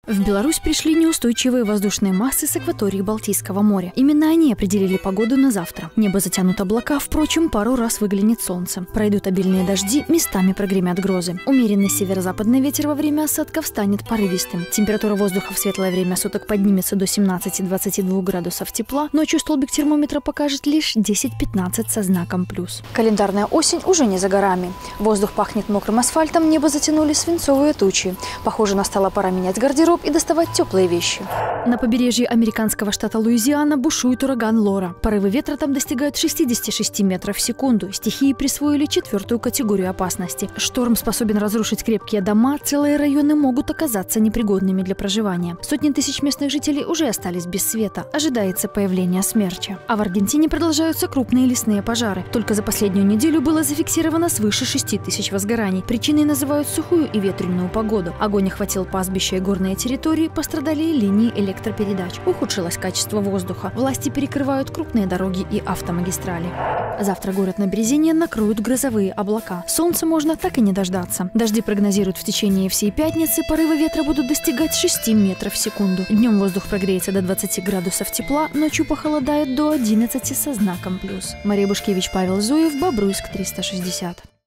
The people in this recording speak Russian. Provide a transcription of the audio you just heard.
В Беларусь пришли неустойчивые воздушные массы с акватории Балтийского моря. Именно они определили погоду на завтра. Небо затянут облака, впрочем, пару раз выглянет солнце. Пройдут обильные дожди, местами прогремят грозы. Умеренный северо-западный ветер во время осадков станет порывистым. Температура воздуха в светлое время суток поднимется до 17-22 градусов тепла. Ночью столбик термометра покажет лишь 10-15 со знаком плюс. Календарная осень уже не за горами. Воздух пахнет мокрым асфальтом, небо затянули свинцовые тучи. Похоже, настала пора менять гардероб и доставать теплые вещи. На побережье американского штата Луизиана бушует ураган Лора. Порывы ветра там достигают 66 метров в секунду. Стихии присвоили 4-ю категорию опасности. Шторм способен разрушить крепкие дома, целые районы могут оказаться непригодными для проживания. Сотни тысяч местных жителей уже остались без света. Ожидается появление смерча. А в Аргентине продолжаются крупные лесные пожары. Только за последнюю неделю было зафиксировано свыше 6 тысяч возгораний. Причиной называют сухую и ветреную погоду. Огонь охватил пастбища и горные территории, пострадали и линии электропередач. Ухудшилось качество воздуха. Власти перекрывают крупные дороги и автомагистрали. Завтра город на Березине накроют грозовые облака. Солнца можно так и не дождаться. Дожди прогнозируют в течение всей пятницы. Порывы ветра будут достигать 6 метров в секунду. Днем воздух прогреется до 20 градусов тепла, ночью похолодает до 11 со знаком плюс. Мария Бушкевич, Павел Зуев, Бобруйск, 360.